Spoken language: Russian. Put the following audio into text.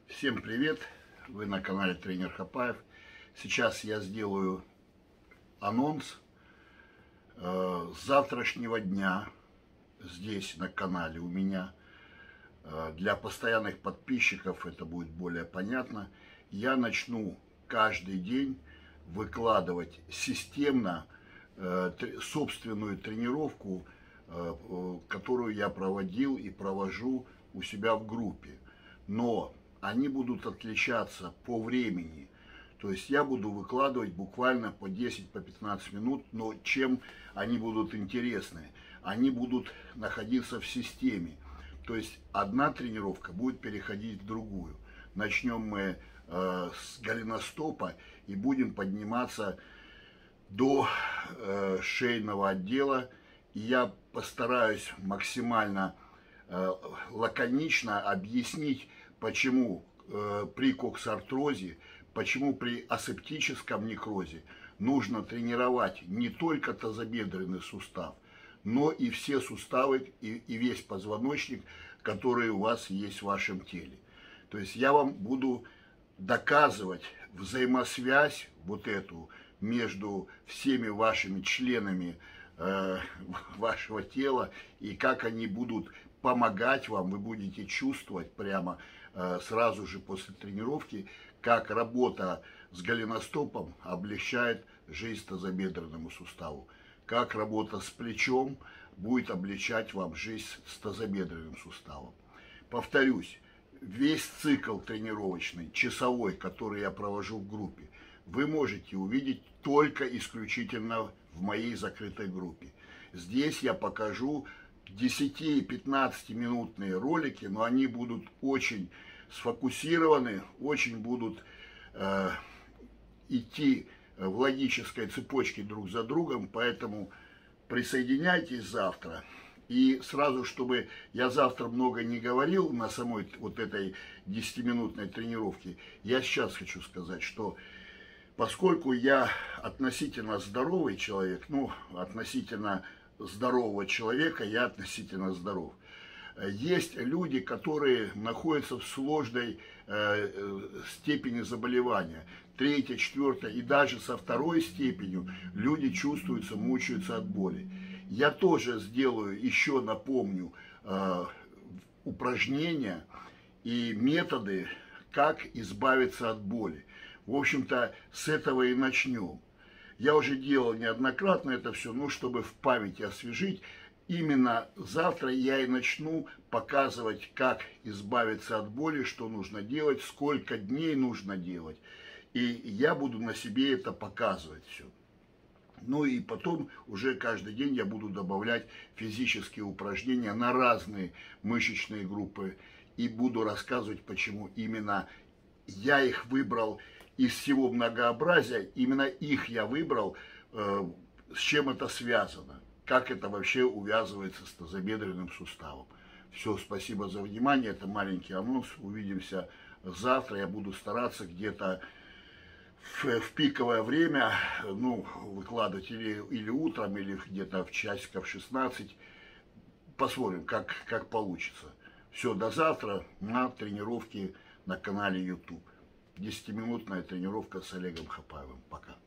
Всем привет! Вы на канале Тренер Хапаев. Сейчас я сделаю анонс с завтрашнего дня здесь на канале у меня. Для постоянных подписчиков это будет более понятно. Я начну каждый день выкладывать системно собственную тренировку, которую я проводил и провожу у себя в группе. Но они будут отличаться по времени. То есть я буду выкладывать буквально по 10-15 минут, но чем они будут интересны? Они будут находиться в системе. То есть одна тренировка будет переходить в другую. Начнем мы с голеностопа и будем подниматься до шейного отдела. И я постараюсь максимально лаконично объяснить, почему при коксартрозе, почему при асептическом некрозе нужно тренировать не только тазобедренный сустав, но и все суставы и весь позвоночник, которые у вас есть в вашем теле. То есть я вам буду доказывать взаимосвязь вот эту между всеми вашими членами вашего тела и как они будут помогать вам, вы будете чувствовать прямо сразу же после тренировки, как работа с голеностопом облегчает жизнь тазобедренному суставу, как работа с плечом будет облегчать вам жизнь с тазобедренным суставом. Повторюсь, весь цикл тренировочный, часовой, который я провожу в группе, вы можете увидеть только исключительно в моей закрытой группе. Здесь я покажу 10-15 минутные ролики, но они будут очень сфокусированы, очень будут идти в логической цепочке друг за другом, поэтому присоединяйтесь завтра. И сразу, чтобы я завтра много не говорил на самой вот этой 10-минутной тренировке, я сейчас хочу сказать, что поскольку я относительно здоровый человек, относительно здорового человека я относительно здоров. Есть люди, которые находятся в сложной степени заболевания, 3-я, 4-я и даже со 2-й степенью люди чувствуются, мучаются от боли. Я тоже сделаю, еще напомню, упражнения и методы, как избавиться от боли. В общем-то, с этого и начнем. Я уже делал неоднократно это все, но чтобы в памяти освежить, именно завтра я и начну показывать, как избавиться от боли, что нужно делать, сколько дней нужно делать. И я буду на себе это показывать все. Ну и потом уже каждый день я буду добавлять физические упражнения на разные мышечные группы. И буду рассказывать, почему именно я их выбрал. Из всего многообразия, именно их я выбрал, с чем это связано, как это вообще увязывается с тазобедренным суставом. Все, спасибо за внимание, это маленький анонс, увидимся завтра, я буду стараться где-то в пиковое время, выкладывать или утром, или где-то в часиков 16, посмотрим, как получится. Все, до завтра на тренировке на канале YouTube. 10-минутная тренировка с Олегом Хапаевым. Пока.